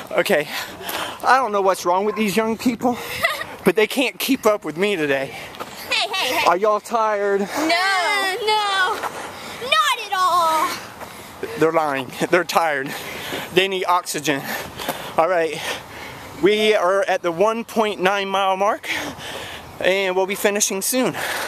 Okay, I don't know what's wrong with these young people, but they can't keep up with me today. Hey. Are y'all tired? No, not at all. They're lying. They're tired. They need oxygen. All right, we are at the 1.9 mile mark, and we'll be finishing soon.